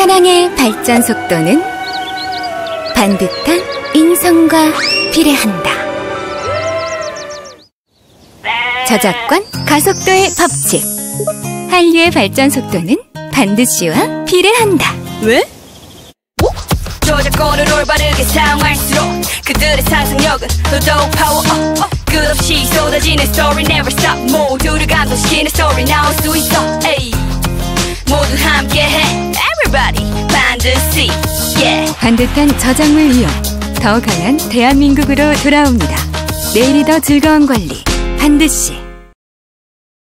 차량의 발전 속도는 반듯한 인성과 비례한다. 저작권 가속도의 법칙. 한류의 발전 속도는 반드시와 비례한다. 왜? 저작권을 올바르게 사용할수록 그들의 상상력은 더더욱 파워업. 끝없이 쏟아지는 스토리 never stop. 모두를 감동시키는 스토리 나올 수 있어. 에이. 모두 함께해 everybody 반드시 yeah. 반듯한 저작물 이용, 더 강한 대한민국으로 돌아옵니다. 내일이 더 즐거운 권리 반드시.